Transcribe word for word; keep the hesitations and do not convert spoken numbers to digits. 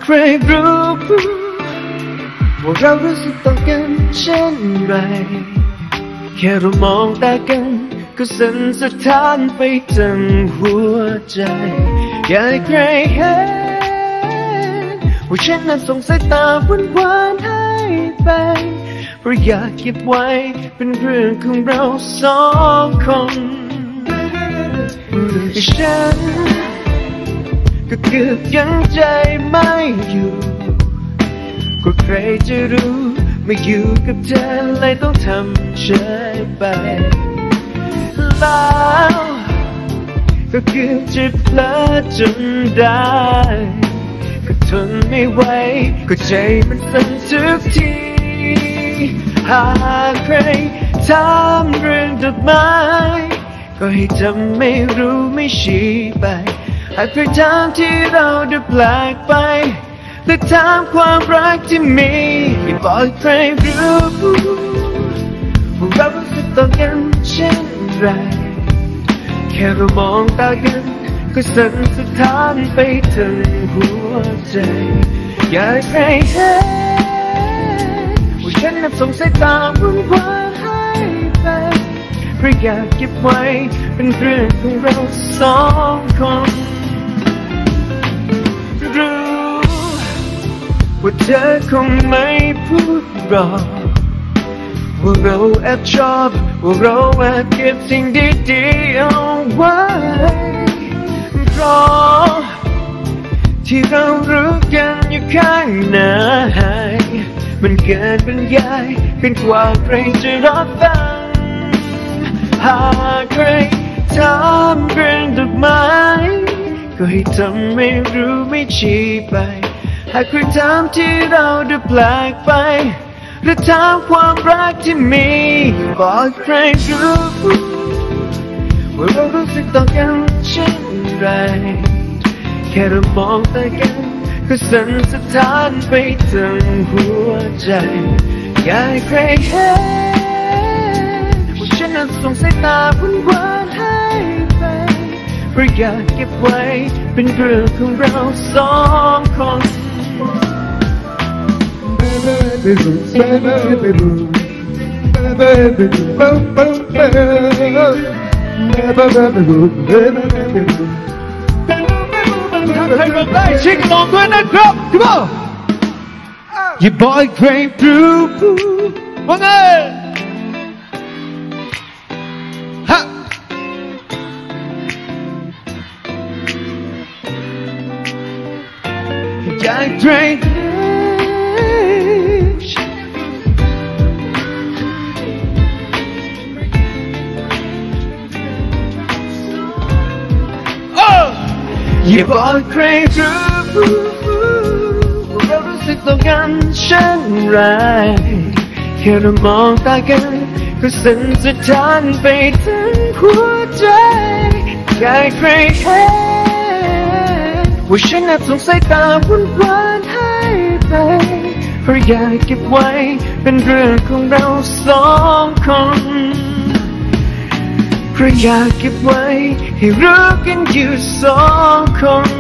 ใครรู้ว่าเรารู้สึกต่อกันเช่นไรแค่เรามองตากันก็สั่นสะท้านไปทั้งหัวใจอยากให้ใครเห็นว่าฉันนั้นส่งสายตาหวานหวานให้ไปเพราะอยากเก็บไว้เป็นเรื่องของเราสองคนฉันก็เกือบยังใจไม่อยู่ก็ใครจะรู้ไม่อยู่กับเธอเลยต้องทำเฉยไปแล้วก็เกือบจะเพลอจนได้ก็ทนไม่ไหวก็ใจมันสั่นทุกทีหากใครถามเรื่องดอกไม้ก็ให้จำไม่รู้ไม่ชี้ไปหากใครถามที่เราดูแปลกไปและถามความรักที่มีอย่าบอกใครรู้ว่าเรารู้สึกต่อกันเช่นไรแค่เรามองตากันก็สั่นสะท้านไปทั้งหัวใจอยากให้เห็นว่าฉันนั้นส่งสายตาหวานหวานให้ไปเพราะอยากเก็บไว้เป็นเรื่องของเราสองคนรู้ว่าเธอคงไม่พูดหรอกว่าเราแอบชอบว่าเราแอบเก็บสิ่งดีๆเอาไว้เพราะที่เรารู้กันอยู่ข้างในมันเกินบรรยายเกินกว่าใครจะรับฟังหากใครถามเรื่องดอกไม้ก็ให้ทำไม่รู้ไม่ชี้ไปหากใครถามที่เราดูแปลกไปหรือถามความรักที่มีบอกใครรู้ว่าเรารู้สึกต่อกันเช่นไรแค่เรามองตากันก็สั่นสะท้านไปทั้งหัวใจอยากให้ใครเห็นว่าฉันนั้นส่งสายตาหวานหวานให้ไปเพราะอยากเก็บไว้เป็นเรื่องของเราสองคนให้เราได้ชิงมองด้วยนะครับคุณพ่ออย่าบอกให้ใครรู้ว่าไงฮะอยากให้ใครอย่าบอกใครรู้ว่าเรารู้สึกต่อกันเช่นไรแค่เรามองตากันก็สั่นสะท้านไปทั้งหัวใจอยากให้ใครเห็นว่าฉันนั้นส่งสายตาหวานหวานให้ไปเพราะอยากเก็บไว้เป็นเรื่องของเราสองคนเพราะอยากเก็บไว้ให้รู้กันอยู่สองคน